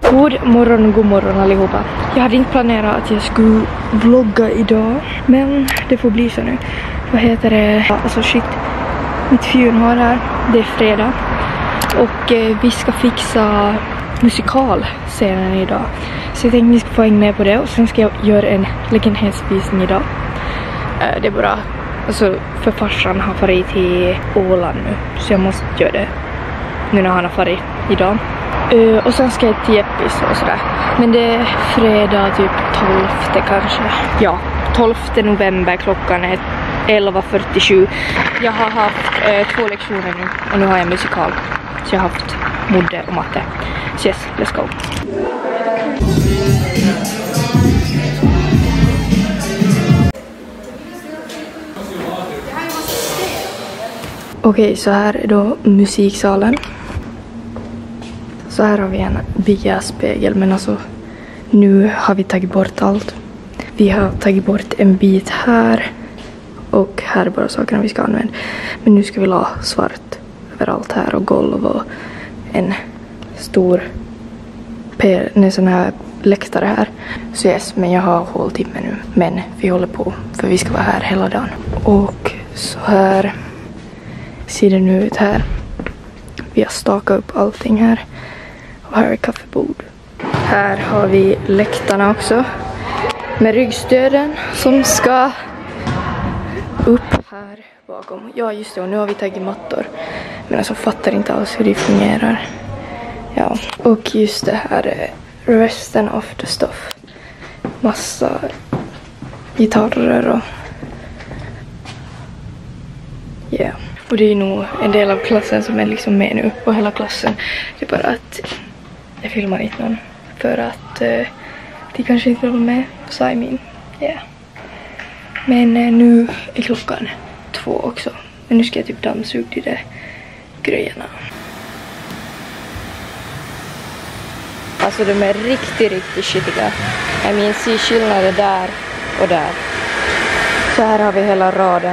God morgon allihopa. Jag hade inte planerat att jag skulle vlogga idag, men det får bli så nu. Vad heter det? Alltså shit, mitt fjunhår här. Det är fredag och vi ska fixa musikalscenen idag. Så jag tänkte ni ska få hänga med på det och sen ska jag göra en lägenhetsvisning idag. Det är bara, alltså för farsan har farit till Åland nu, så jag måste göra det nu när han har farit idag. Och sen ska jag till Jeppis och sådär. Men det är fredag typ 12 kanske. Ja, 12 november, klockan är 11:47. Jag har haft 2 lektioner nu och nu har jag musikal. Så jag har haft modde och matte. Så yes, let's go. Okej, så här är då musiksalen. Så här har vi en bia-spegel, men alltså nu har vi tagit bort allt. Vi har tagit bort en bit här och här är bara sakerna vi ska använda. Men nu ska vi la svart överallt här och golv och en stor sån här läktare här. Så yes, men jag har håltimme nu. Men vi håller på för vi ska vara här hela dagen. Och så här ser det nu ut här. Vi har stakat upp allting här. Och här är kaffebord. Här har vi läktarna också. Med ryggstöden som ska upp här bakom. Ja just det, och nu har vi tagit mattor. Men alltså fattar inte alls hur det fungerar. Ja, och just det här är resten of the stuff. Massa gitarrer och yeah. Och det är nog en del av klassen som är liksom med nu. Och hela klassen. Det är bara att jag filmar inte någon. För att de kanske inte vill vara med. Så I mean, yeah. Men nu är klockan 2 också. Men nu ska jag typ dammsuga de där grejerna. Alltså de är riktigt skitiga. Jag minns se skillnader där och där. Så här har vi hela raden.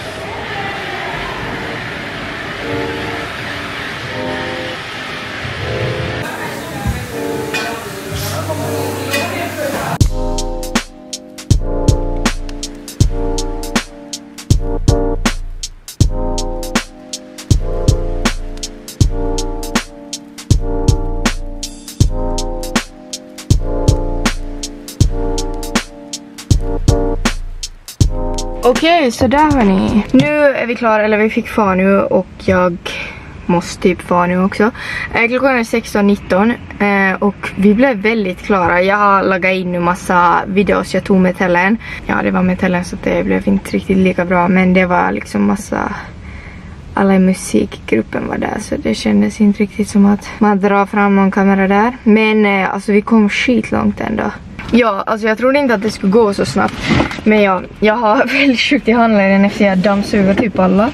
Okej, så där var ni. Nu är vi klara, eller vi fick far nu och jag måste typ far nu också. Klockan är 16:19 och vi blev väldigt klara. Jag har lagat in nu massa videos jag tog med tällen. Ja, det var med tällen så det blev inte riktigt lika bra, men det var liksom massa... Alla i musikgruppen var där så det kändes inte riktigt som att man drar fram någon kamera där. Men alltså vi kom skitlångt ändå. Ja, alltså jag trodde inte att det skulle gå så snabbt. Men jag har väldigt sjukt i handleden efter jag dammsuger typ alla.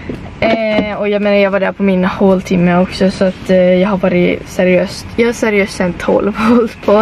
Och jag menar jag var där på min håltimme också så att jag har varit seriöst. Jag har seriöst sen 12 hållit på.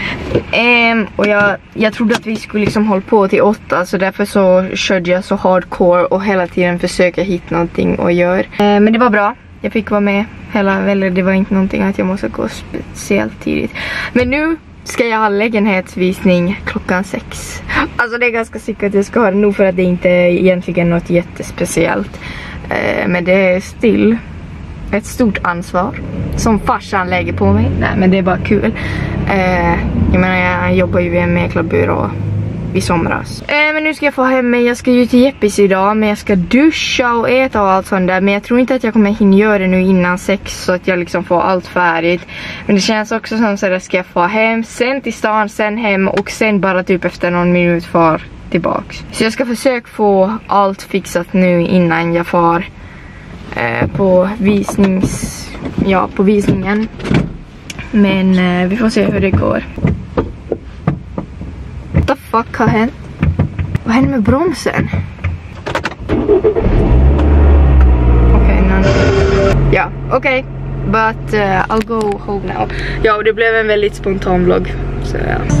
Och jag trodde att vi skulle liksom hålla på till 8 så därför så körde jag så hardcore och hela tiden försöka hitta någonting att göra. Men det var bra. Jag fick vara med eller det var inte någonting att jag måste gå speciellt tidigt. Men nu ska jag ha lägenhetsvisning klockan 6. Alltså det är ganska säkert att jag ska ha det nog för att det inte är egentligen något jättespeciellt. Men det är still ett stort ansvar som farsan lägger på mig. Nej, men det är bara kul. Jag menar jag jobbar ju i en mäklarbyrå i somras. Men nu ska jag få hem mig. Jag ska ju till Jeppis idag, men jag ska duscha och äta och allt sånt där. Men jag tror inte att jag kommer hinna göra det nu innan 6 så att jag liksom får allt färdigt. Men det känns också som så att jag ska få hem, sen till stan, sen hem och sen bara typ efter någon minut far tillbaks. Så jag ska försöka få allt fixat nu innan jag far på visningen. Men vi får se hur det går. What the fuck har hänt? Vad hände med bromsen? Okej, ja, okej. But I'll go home now. Ja, och det blev en väldigt spontan vlogg. Så ja.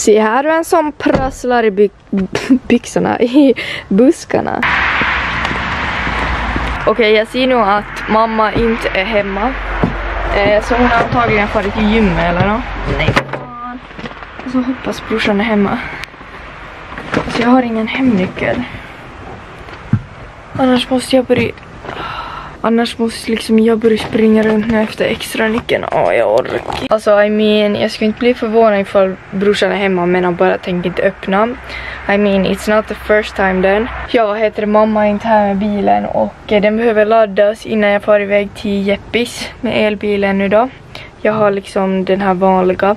Se här är en som prasslar i byxorna i buskarna. Okej, jag ser nu att mamma inte är hemma. Så hon har antagligen farit till gym eller nåt. Nej, fan. Så hoppas brorsan är hemma. Så jag har ingen hemnyckel. Annars måste jag börja springa runt nu efter extra nyckeln. Jag orkar. Alltså, jag skulle inte bli förvånad ifall brorsan är hemma men han bara tänker inte öppna. It's not the first time then. Mamma är inte här med bilen och den behöver laddas innan jag far iväg till Jeppis med elbilen nu då. Jag har liksom den här vanliga.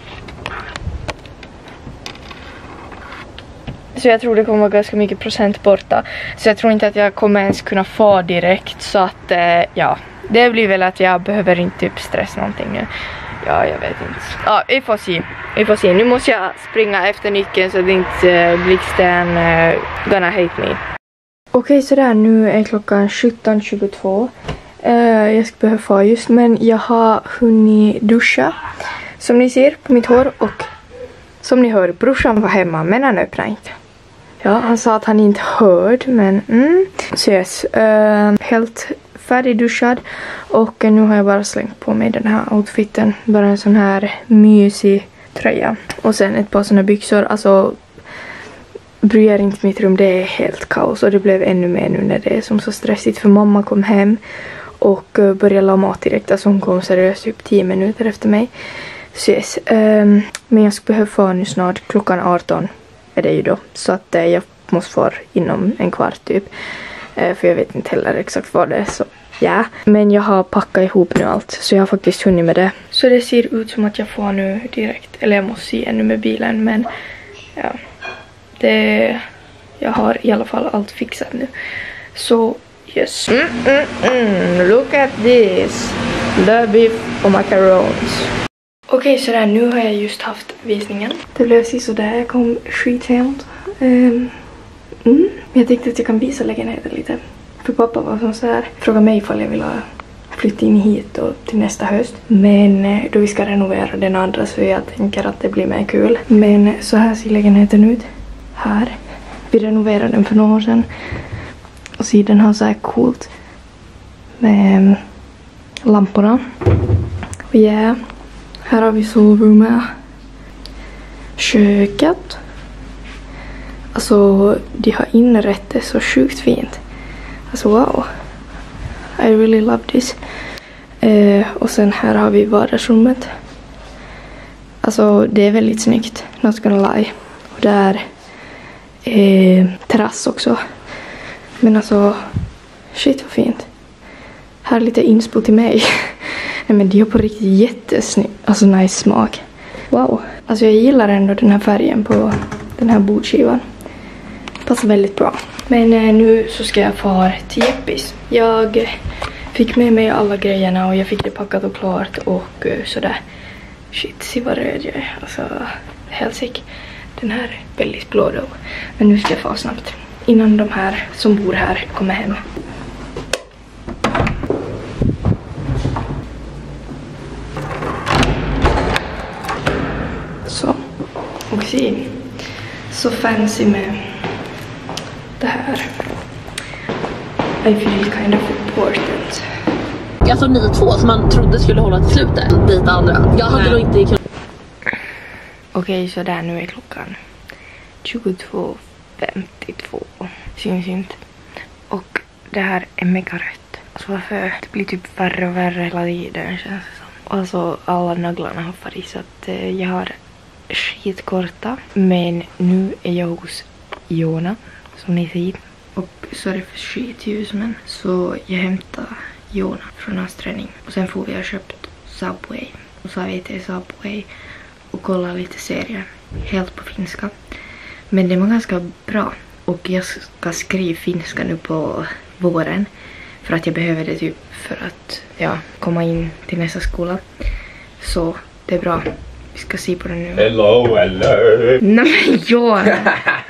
Så jag tror det kommer vara ganska mycket procent borta. Så jag tror inte att jag kommer ens kunna få direkt. Så att det blir väl att jag behöver inte typ stressa någonting nu. Ja, jag vet inte. Ja, vi får se. Nu måste jag springa efter nyckeln så att inte blixten gonna hate me. Okej, så där nu är klockan 17:22. Jag ska behöva få just, men jag har hunnit duscha. Som ni ser på mitt hår och som ni hör, brorsan var hemma men han öppnade inte. Ja, han sa att han inte hörde, men så yes, helt färdigduschad och nu har jag bara slängt på mig den här outfiten. Bara en sån här mysig tröja och sen ett par såna byxor. Alltså, bryr inte mitt rum, det är helt kaos och det blev ännu mer nu när det är som så stressigt för mamma kom hem och började la mat direkt. Alltså hon kom seriöst typ 10 minuter efter mig. Så yes, men jag ska behöva få nu snart, klockan 18 är det ju då. Så att jag måste få inom en kvart typ. För jag vet inte heller exakt vad det är. Så ja, men jag har packat ihop nu allt. Så jag har faktiskt hunnit med det. Så det ser ut som att jag får nu direkt. Eller jag måste se ännu med bilen. Men ja, jag har i alla fall allt fixat nu. Så yes. Look at this. The beef och macarons. Okej, så där, nu har jag just haft visningen. Det blev så där, jag kom skithämt. Jag tänkte att jag kan visa lägenheten lite. För pappa var som så här, frågade mig ifall jag ville flytta in hit och till nästa höst. Men då vi ska renovera den andra så jag tänker att det blir mer kul. Men så här ser lägenheten ut. Här. Vi renoverade den för några år sedan. Och så den har så här coolt med lamporna. Och ja. Här har vi sovrummet. Köket. Alltså, de har inrett det så sjukt fint. Alltså, wow. I really love this. Och sen här har vi vardagsrummet. Alltså, det är väldigt snyggt. Not gonna lie. Och där är terrass också. Men alltså, shit vad fint. Här är lite inspo till mig. Nej, men de har på riktigt jättesnygg, alltså nice smak. Wow. Alltså jag gillar ändå den här färgen på den här bordskivan. Passar väldigt bra. Men nu så ska jag fara till Jeppis. Jag fick med mig alla grejerna och jag fick det packat och klart och sådär. Shit, se vad röd jag är. Alltså, helsik. Den här är väldigt blå då. Men nu ska jag fara snabbt. Innan de här som bor här kommer hem. Så. Och se. Så fancy med det här. I feel kind of important. Alltså ni två som man trodde skulle hålla till slutet. Dit andra. Jag hade nog inte kunnat. Okej, så där nu är klockan 22:52. Syns inte. Och det här är mega rött. Alltså varför? Det blir typ värre och värre hela tiden känns det som. Alltså alla naglarna har farit så att jag har skitkorta. Men nu är jag hos Jona som ni ser. Och så är det för skitljus men så jag hämtar Jona från hans träning. Och sen får vi ha köpt Subway. Och så har vi till Subway och kollar lite serier. Helt på finska. Men det var ganska bra. Och jag ska skriva finska nu på våren. För att jag behöver det typ för att komma in till nästa skola. Så det är bra. Vi ska se på det nu. Hello. Nej men Jona.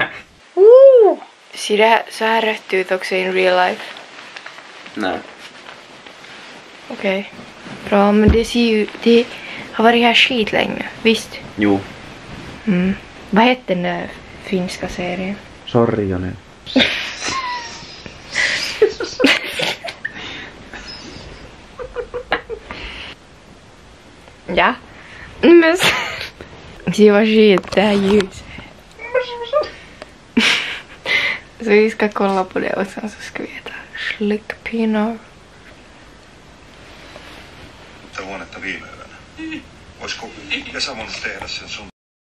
Ser det här, så här rätt ut också in real life? Nej. Okej. Bra, men det ser ju, det har varit här skit länge, visst? Jo. Vad hette den där finska serien? Sorjonen. Ja. Men det var skit det här ljuset. Så vi ska kolla på det och sen så ska vi äta slickpinnar. Huonetta viime yönä. Olisiko Esa voinut tehdä sen sun?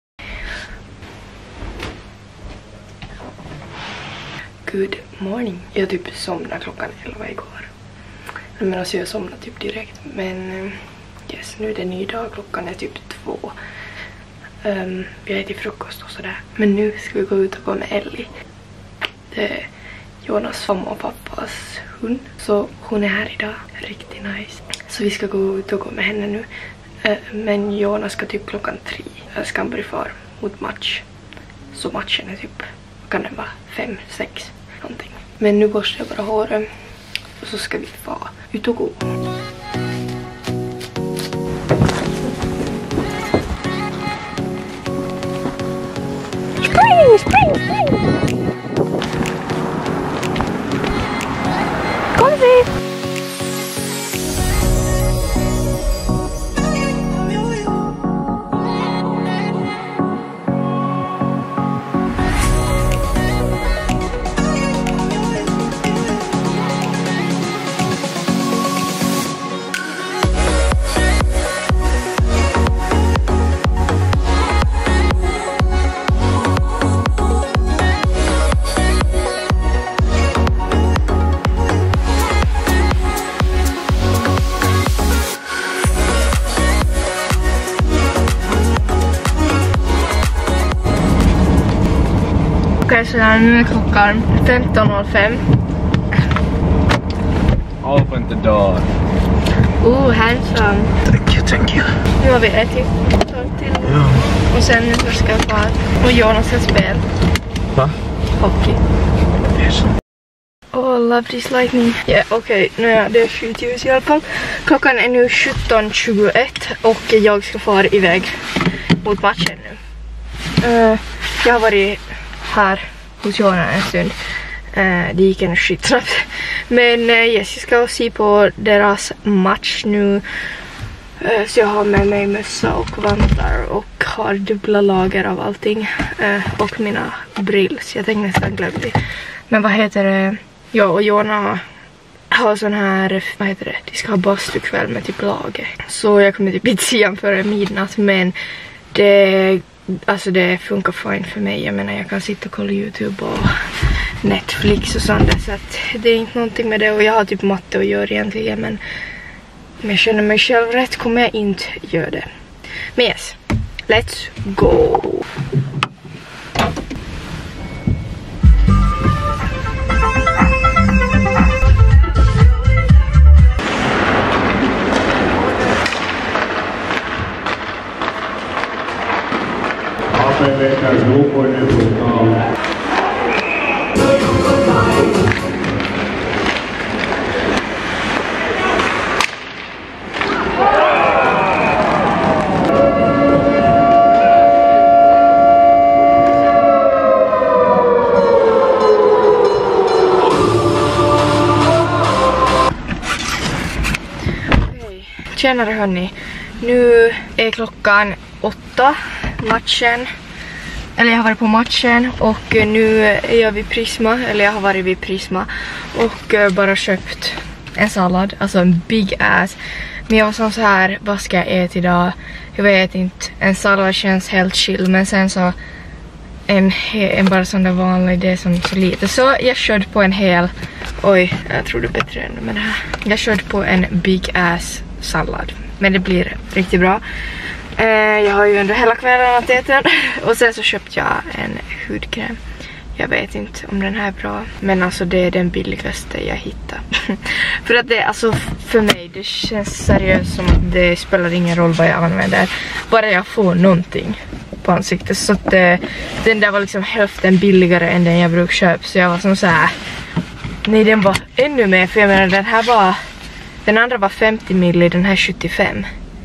Good morning. Jag typ somnade klockan 11 igår. Men alltså jag somnade typ direkt. Men yes, nu är det ny dag. Klockan är typ 2. Vi har ätit frukost och sådär. Men nu ska vi gå ut och gå med Ellie. Det är Jonas mamma och pappas hund. Så hon är här idag. Riktigt nice. Så vi ska gå ut och gå med henne nu. Men Jonas ska typ klockan 3. Ska han börja fara mot match. Så matchen är typ, kan den vara 5, 6 någonting. Men nu borstar jag bara håret. Och så ska vi fara ut och gå. Spring, spring, spring! Kom vi! Okej, så här, nu är klockan 15:05. Open the door. Handsome. Thank you. Nu har vi ätit till. Ja. Och sen nu ska jag fara. Och Jonas ska spela. Va? Hockey. Yes. Oh, love this lightning. Ja, okej. Nu är det skitljus i alla fall. Klockan är nu 17:21 och jag ska fara iväg mot matchen nu. Jag har varit här hos Jonas en stund. Det gick en skitsnabbt. Men yes, jag ska se på deras match nu. Så jag har med mig mössa och vantar och har dubbla lager av allting. Och mina brills. Jag tänkte nästan glömma det. Men vad heter det? Jag och Jonas har sån här, vad heter det? De ska ha bastukväll med typ lager. Så jag kommer typ inte se före midnatt. Men det funkar fine för mig. Jag menar, jag kan sitta och kolla YouTube och Netflix och sånt. Så att det är inte någonting med det. Och jag har typ matte att göra egentligen. Men om jag känner mig själv rätt kommer jag inte göra det. Men yes, let's go! Tjenare hörni, nu är klockan 8, matchen, eller jag har varit på matchen och nu är jag vid Prisma, eller jag har varit vid Prisma och bara köpt en sallad, alltså en big ass. Men jag var som så här, vad ska jag äta idag? Jag vet inte, en sallad känns helt chill, men sen så en bara sån där vanlig, det är som så lite. Så jag körde på en hel, oj, jag tror det är bättre än med det här. Jag körde på en big ass sallad, men det blir riktigt bra. Jag har ju under hela kvällen att äta den. Och sen så köpte jag en hudkräm. Jag vet inte om den här är bra, men alltså det är den billigaste jag hittar. För att det, alltså för mig, det känns seriöst som att det spelar ingen roll vad jag använder. Bara jag får någonting på ansiktet. Så att den där var liksom hälften billigare än den jag brukar köpa. Så jag var som så här, nej, den var ännu mer. För jag menar, den här var, den andra var 50 ml, den här 75.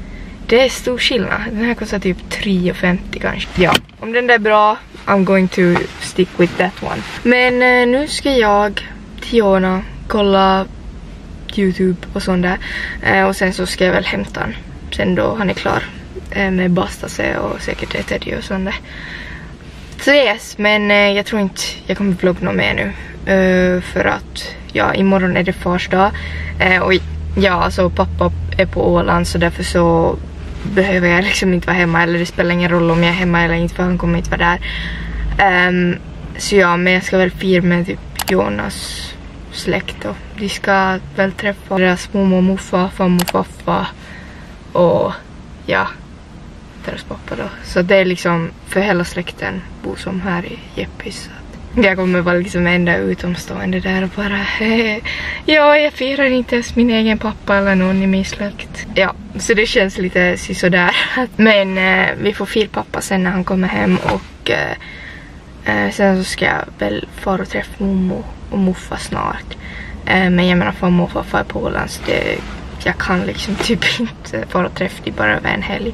det är stor skillnad. Den här kostar typ 3,50 kanske. Ja, om den där är bra, I'm going to stick with that one. Men nu ska jag till Jona kolla YouTube och sånt där. Och sen så ska jag väl hämta den. Sen då han är klar med basta sig och säkert ett Teddy och sånt där. Så yes, men jag tror inte jag kommer vlogga något mer nu. För att ja, imorgon är det fars dag. Och ja, alltså pappa är på Åland, så därför så behöver jag liksom inte vara hemma. Eller det spelar ingen roll om jag är hemma eller inte, för han kommer inte vara där. Så ja, men jag ska väl fira med typ Jonas släkt då. De ska väl träffa deras mormor och morfar, farmor och farfar och ja, deras pappa då. Så det är liksom för hela släkten bor som här i Jeppis. Jag kommer vara liksom enda utomstående där och bara ja, jag firar inte ens min egen pappa eller någon i min släkt. Ja, så det känns lite sådär. Men vi får fira pappa sen när han kommer hem, och sen så ska jag väl fara och träffa mormor och morfar snart. Men jag menar, farmor och farfar är på Åland, så jag kan liksom typ inte fara och träffa dem bara över en helg.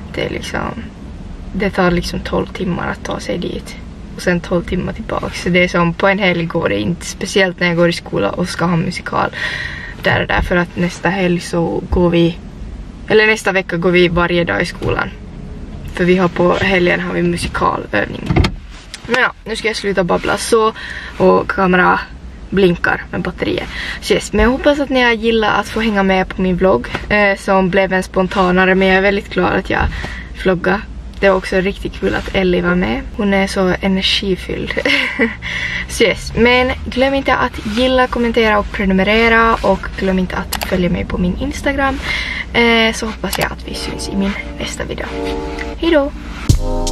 Det tar liksom 12 timmar att ta sig dit. Och sen 12 timmar tillbaka. Så det är som på en helg går det inte. Speciellt när jag går i skola och ska ha musikal. Där för att nästa helg så går vi, eller nästa vecka går vi varje dag i skolan. För vi har på helgen har vi musikalövning. Men ja, nu ska jag sluta babbla så. Och kamera blinkar med batterier. Så yes, men jag hoppas att ni har gillat att få hänga med på min vlogg. Som blev en spontanare, men jag är väldigt glad att jag vloggar. Det var också riktigt kul att Ellie var med. Hon är så energifylld. Så yes, men glöm inte att gilla, kommentera och prenumerera. Och glöm inte att följa mig på min Instagram. Så hoppas jag att vi syns i min nästa video. Hej då!